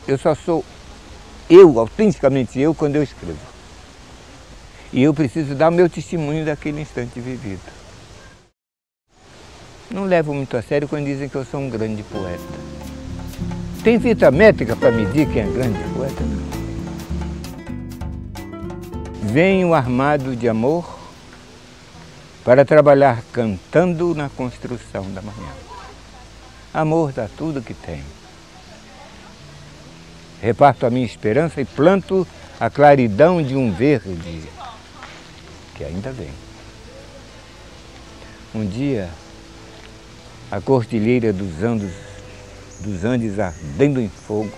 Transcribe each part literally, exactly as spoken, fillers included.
Eu só sou eu, autenticamente eu, quando eu escrevo. E eu preciso dar o meu testemunho daquele instante vivido. Não levo muito a sério quando dizem que eu sou um grande poeta. Tem fita métrica para medir quem é grande poeta? Não. Venho armado de amor para trabalhar cantando na construção da manhã. Amor dá tudo que tem. Reparto a minha esperança e planto a claridão de um verde que ainda vem. Um dia, a cordilheira dos Andes, dos Andes ardendo em fogo,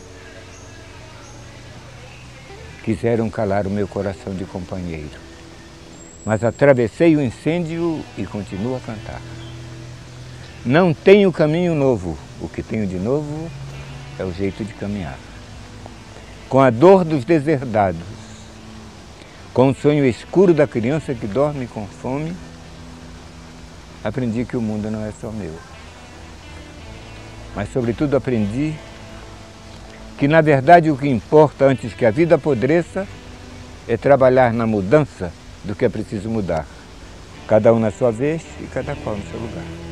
quiseram calar o meu coração de companheiro. Mas atravessei o incêndio e continuo a cantar. Não tenho caminho novo, o que tenho de novo é o jeito de caminhar. Com a dor dos deserdados, com o sonho escuro da criança que dorme com fome, aprendi que o mundo não é só meu. Mas, sobretudo, aprendi que, na verdade, o que importa antes que a vida apodreça é trabalhar na mudança do que é preciso mudar. Cada um na sua vez e cada qual no seu lugar.